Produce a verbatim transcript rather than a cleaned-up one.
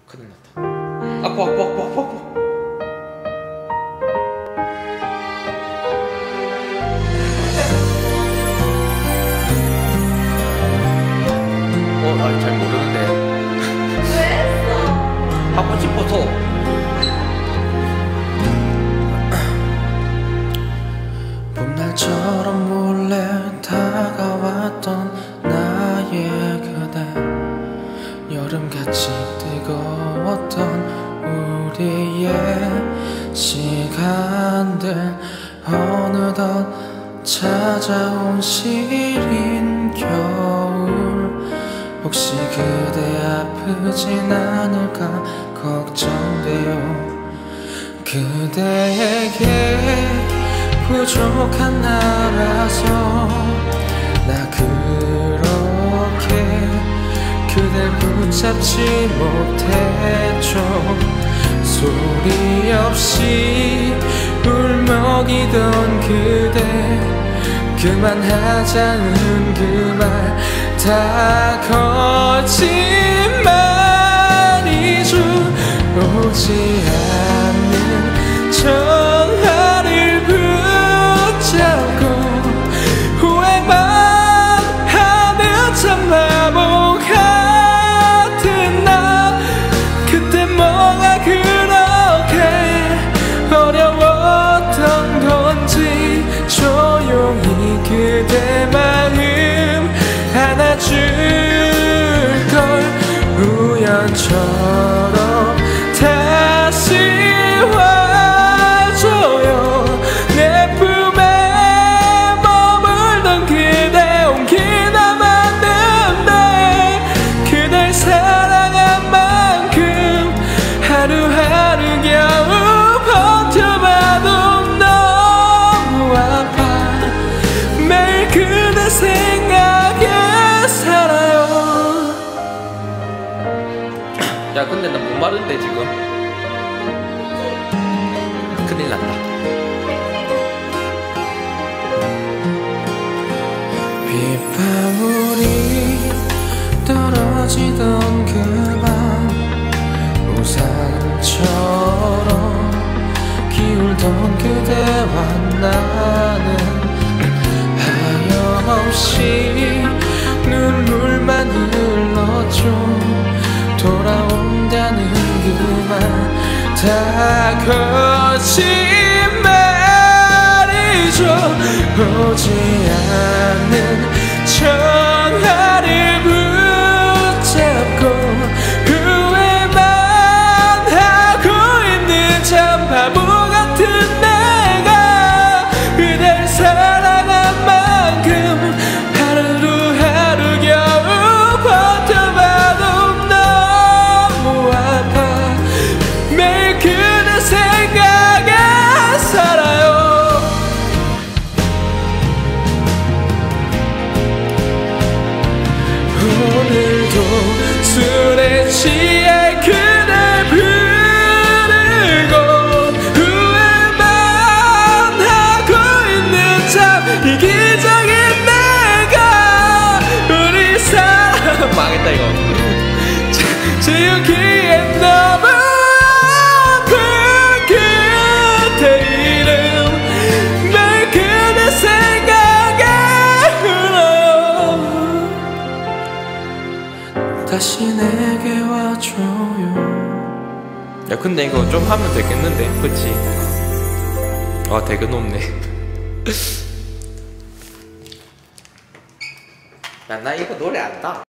큰일 났다. 아파 아파 아파 아파 아파. 어, 나 잘 모르는데. 왜 했어? 하고 싶어서. 봄날처럼 몰래 다가왔던 나의 그대, 여름같이 뜨거웠던 우리의 시간들, 어느덧 찾아온 시린 겨울. 혹시 그대 아프진 않을까 걱정돼요. 그대에게 부족한 나라서 나 그렇게 그댈 붙잡지 못했죠. 소리 없이 울먹이던 그대, 그만하자는 그 말 다 거짓말이죠. 오지 않는 전화를 붙잡고 후회만 하며 참 바보 같은 나. 그때 뭐가 그렇게 어려웠던 건지 조용히 그대 마음 안아줄걸. 우연처럼 다시 와줘요. 내 품에 머물던 그대 온기 남았는데, 그댈 사랑한 만큼 하루하루 겨우 버텨봐도 너무 아파. 매일 그대 생각에 살아요. 야, 근데 나 목마른데 지금. 큰일 났다. 빗방울이 떨어지던 그 밤, 우산처럼 기울던 그대와 나는 하염없이 눈물만 흘렀죠. 돌아온다는 그 말 다 거짓말이죠. 오지 않는 전화를 붙잡고 후회만 하고 있는 참 바보 같은 내가, 그댈 사랑한 만큼 하루하루 겨우 버텨봐도 너무 아파. 매일 그대 생각에 살아요. 오늘도 술에 취해 그댈 부르고 후회만 하고 있는 참 이기적인 내가, 우리 사랑 망했다 이거. 지우기엔 너무 아픈 그대 이름, 매일 그대 생각에 울어요. 다시 내게 와줘요. 야, 근데 이거 좀 하면 되겠는데, 그치? 아, 되게 높네. 야, 나 이거 노래 안다.